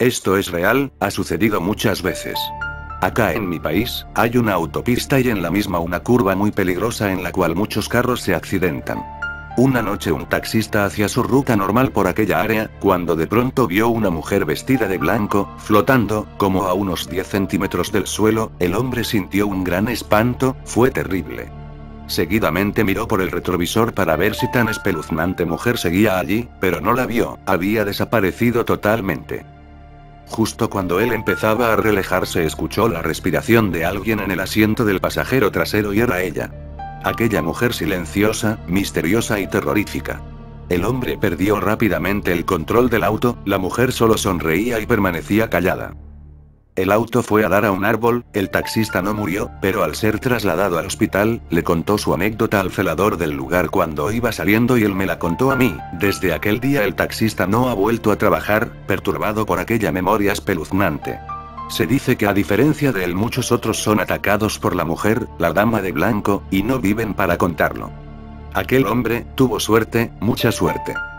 Esto es real, ha sucedido muchas veces. Acá en mi país, hay una autopista y en la misma una curva muy peligrosa en la cual muchos carros se accidentan. Una noche un taxista hacía su ruta normal por aquella área, cuando de pronto vio una mujer vestida de blanco, flotando, como a unos 10 centímetros del suelo. El hombre sintió un gran espanto, fue terrible. Seguidamente miró por el retrovisor para ver si tan espeluznante mujer seguía allí, pero no la vio, había desaparecido totalmente. Justo cuando él empezaba a relajarse escuchó la respiración de alguien en el asiento del pasajero trasero y era ella. Aquella mujer silenciosa, misteriosa y terrorífica. El hombre perdió rápidamente el control del auto, la mujer solo sonreía y permanecía callada. El auto fue a dar a un árbol, el taxista no murió, pero al ser trasladado al hospital, le contó su anécdota al celador del lugar cuando iba saliendo y él me la contó a mí. Desde aquel día el taxista no ha vuelto a trabajar, perturbado por aquella memoria espeluznante. Se dice que a diferencia de él muchos otros son atacados por la mujer, la dama de blanco, y no viven para contarlo. Aquel hombre tuvo suerte, mucha suerte.